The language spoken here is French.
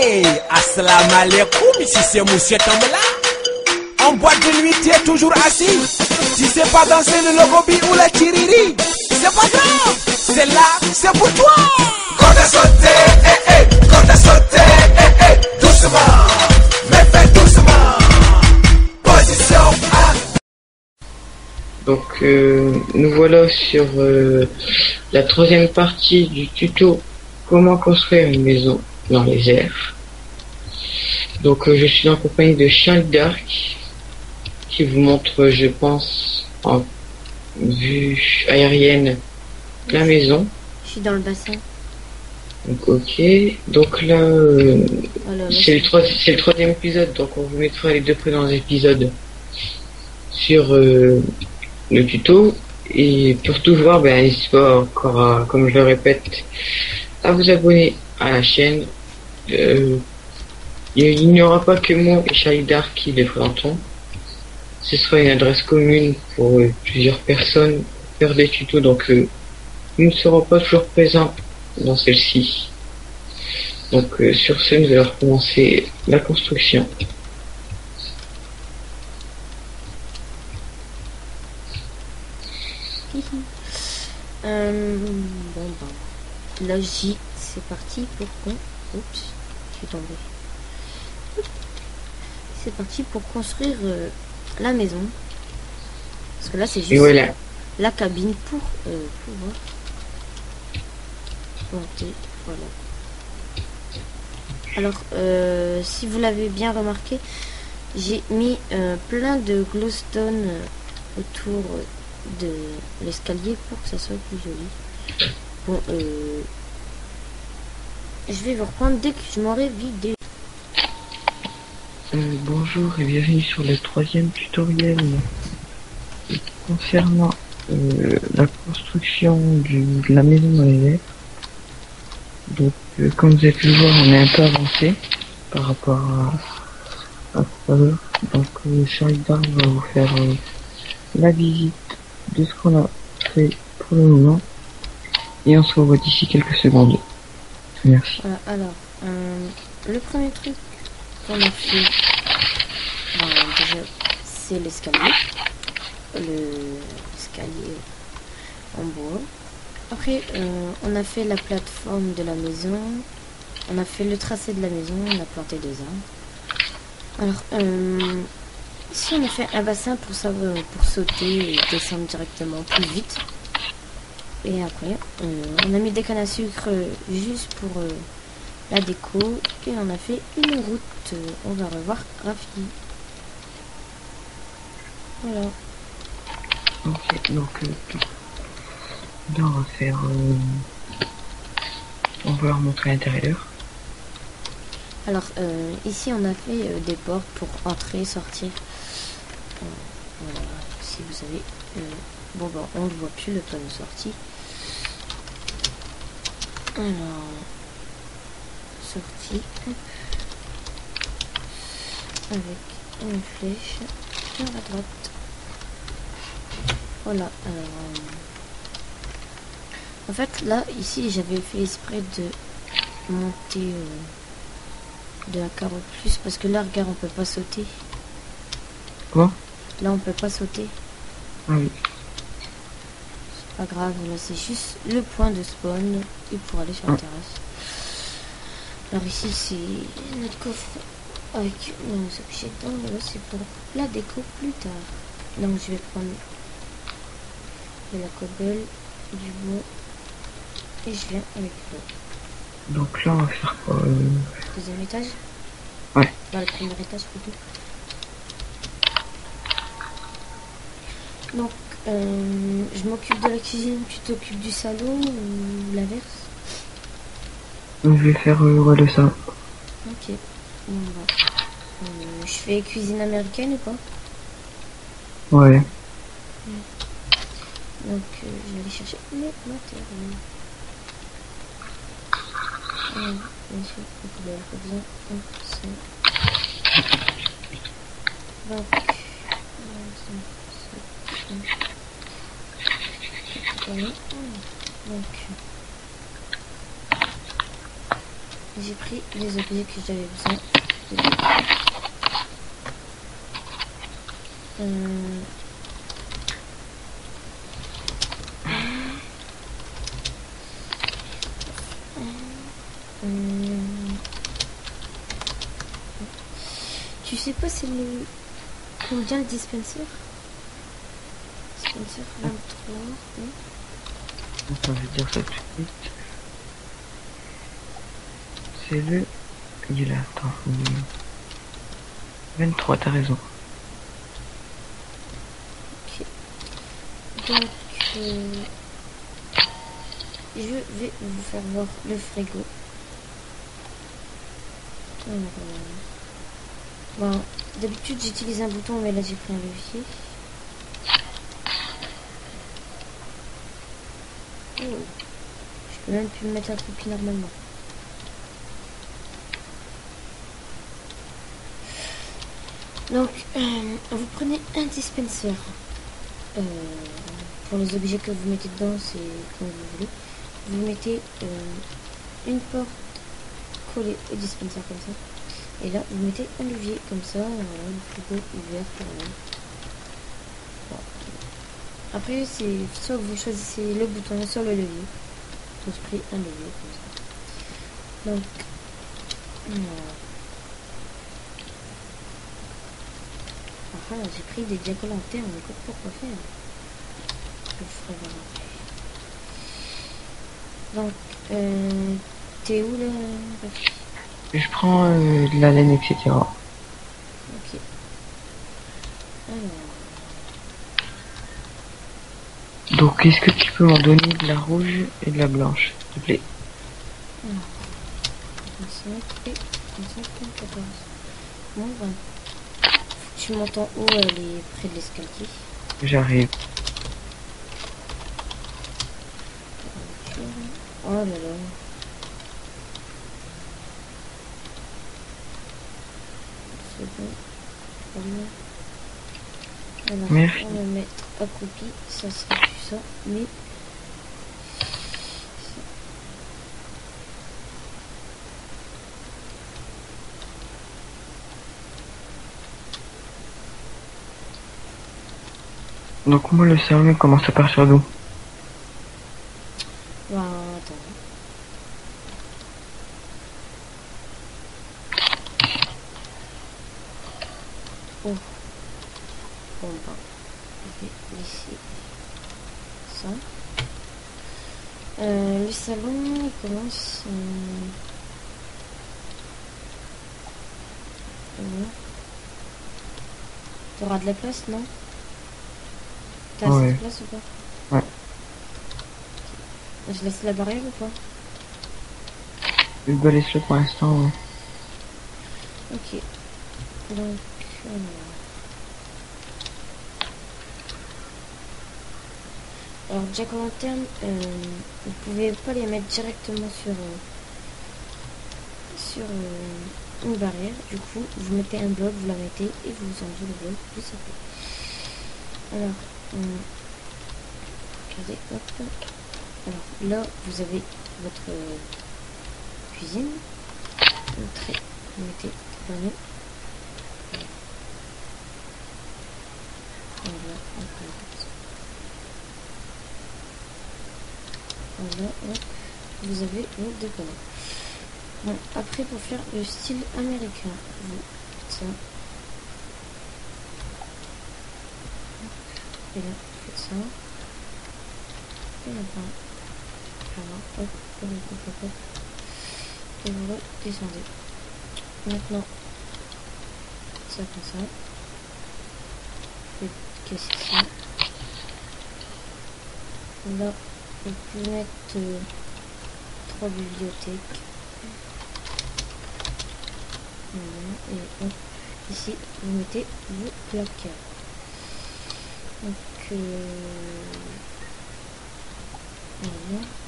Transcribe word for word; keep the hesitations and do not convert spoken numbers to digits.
Hey, assalamu alaikum, ici c'est Monsieur Tambela. En boîte de nuit, tu es toujours assis. Si c'est pas danser le logobi ou la tiriri, c'est pas grave. C'est là, c'est pour toi. Quand t'as sauté, eh eh, quand t'as sauté, eh eh, doucement, mais fais doucement. Position A. Donc euh, nous voilà sur euh, la troisième partie du tuto comment construire une maison dans les airs. Donc euh, je suis en compagnie de Charles Dark qui vous montre, je pense, en vue aérienne la maison. Je suis dans le bassin. Donc ok, donc là euh, Voilà, c'est le, trois- c'est le troisième épisode, donc on vous mettra les deux précédents épisodes sur euh, le tuto. Et pour tout voir, ben n'hésitez pas encore à, comme je le répète, à vous abonner à la chaîne. Euh, il n'y aura pas que moi et Charlie Dark qui les présentons. Ce sera une adresse commune pour euh, plusieurs personnes pour faire des tutos, donc euh, nous ne serons pas toujours présents dans celle-ci. Donc euh, sur ce, nous allons recommencer la construction. euh, bon ben, là j'y, c'est parti pour qu'on... Oups, je suis tombé. C'est parti pour construire euh, la maison. Parce que là c'est Et juste voilà. la cabine pour euh, pouvoir monter. Voilà. Alors, euh, si vous l'avez bien remarqué, j'ai mis euh, plein de glowstone euh, autour de l'escalier pour que ça soit plus joli. Bon, euh, je vais vous reprendre dès que je m'aurai vidé. Euh, bonjour et bienvenue sur le troisième tutoriel concernant euh, la construction du, de la maison dans les airs. Donc euh, comme vous avez pu le voir, on est un peu avancé par rapport à, à tout à l'heure. Donc euh, Charlie Dark va vous faire euh, la visite de ce qu'on a fait pour le moment et on se revoit d'ici quelques secondes. Merci. Voilà, alors, euh, le premier truc qu'on a fait, ben, déjà, c'est l'escalier. Le l'escalier en bois. Après, euh, on a fait la plateforme de la maison. On a fait le tracé de la maison. On a planté des arbres. Alors, euh, ici, on a fait un bassin pour, savoir, pour sauter et descendre directement plus vite. Et après, euh, on a mis des cannes à sucre euh, juste pour euh, la déco. Et on a fait une route. Euh, on va revoir Rafi. Voilà. Ok, donc euh, là on va faire euh, on va leur montrer l'intérieur. Alors, euh, ici, on a fait euh, des portes pour entrer, sortir. Euh, voilà, si vous savez. Euh, bon, bah, on ne voit plus le panneau sortie. Alors, sortie. Hop. Avec une flèche vers la droite. Voilà, alors... Euh, en fait, là, ici, j'avais fait exprès de monter... Euh, de la carreau plus parce que là regarde, on peut pas sauter. Quoi? Là on peut pas sauter. Ah oui. C'est pas grave, là c'est juste le point de spawn et pour aller sur la ah. terrasse. Alors ici c'est notre coffre avec nos objets dedans, mais là c'est pour la déco plus tard. Donc je vais prendre de la cobble, du bois et je viens avec l'eau. Donc là on va faire quoi? euh... Deuxième étage? Ouais. Dans le premier étage plutôt. Donc, euh, je m'occupe de la cuisine, tu t'occupes du salon ou l'inverse? Donc je vais faire euh, ouais, le salon. Ok. Bon, bah. euh, je fais cuisine américaine ou pas? Ouais. Donc, euh, je vais aller chercher mes matériaux. Euh, bien sûr, le couleur, besoin comme ça. Donc, donc, j'ai pris les objets que j'avais besoin. Euh... Hum. Tu sais pas c'est le combien le dispenser? Dispenser vingt-trois. Hein? Attends, je vais dire ça tout de suite. C'est le... Il est là, attends. vingt-trois, t'as raison. Ok. Donc, euh, je vais vous faire voir le frigo. Alors, euh, bon, d'habitude j'utilise un bouton, mais là j'ai pris un levier. Oh. Je peux même plus me mettre accroupi normalement. Donc, euh, vous prenez un dispenser. Euh, pour les objets que vous mettez dedans, c'est comme vous voulez. Vous mettez euh, une porte collée au dispenser comme ça. Et là, vous mettez un levier comme ça. Voilà, le frigo ouvert pour vous. Bon. Après, c'est soit vous choisissez le bouton, soit le levier. J'ai pris un levier comme ça. Donc, voilà. Ah, j'ai pris des diacoles en terre, mais pourquoi faire? Je ferai voir. Donc, euh, t'es où là? Je prends euh, de la laine, et cetera. Ok. Alors. Donc, est-ce que tu peux m'en donner de la rouge et de la blanche, s'il te plaît? Alors. vingt-cinq et vingt-cinq, quatorze. Bon, ben. Tu montes en haut, elle est près de l'escalier. J'arrive. Oh là là. C'est bon. Voilà. Alors, Merci. on va mettre accroupi, ça sera plus ça, mais... Donc moi le salon il commence à partir d'où? Bah, attends. Oh. Bon, bah. Je vais laisser ça. Euh, le salon, il commence... Euh... T'auras de la place, non? T'as assez Ouais. de place ou pas? Ouais. Je laisse la barrière ou pas? Je dois laisser pour l'instant, ouais. Ok. Donc, alors... Alors, jack o' lantern, euh, vous pouvez pas les mettre directement sur, euh, sur euh, une barrière. Du coup, vous mettez un bloc, vous la mettez et vous enlevez le bloc, et ça fait. Alors, euh, regardez, hop. Alors là, vous avez votre euh, cuisine. Entrée, vous mettez le panneau. Voilà, hop, voilà, hop. Vous avez vos deux panneaux. Bon, après, pour faire le style américain, vous faites ça. Et là, vous faites ça. Et là-bas. Voilà, hop, hop, hop, hop, hop. Et vous redescendez. Maintenant, ça comme ça. Vous faites casser ça. Là, vous pouvez mettre euh, trois bibliothèques. Voilà, et hop, ici, vous mettez vos placards. Donc, euh, voilà.